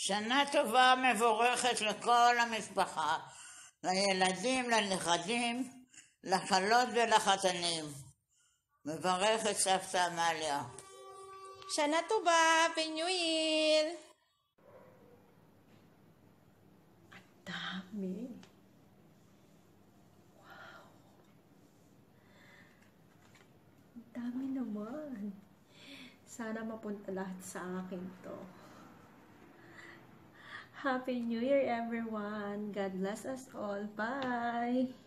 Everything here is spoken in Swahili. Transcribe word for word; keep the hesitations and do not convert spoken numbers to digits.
שנה טובה מבורכת לכל המשפחה, לילדים, לנכדים, לחלות ולחתנים. מברכת סבתא עמליה. שנה טובה, Happy New Year! Ang dami. Wow. Ang dami naman. Sana mapunta lahat sa akin to. Happy New Year, everyone! God bless us all. Bye!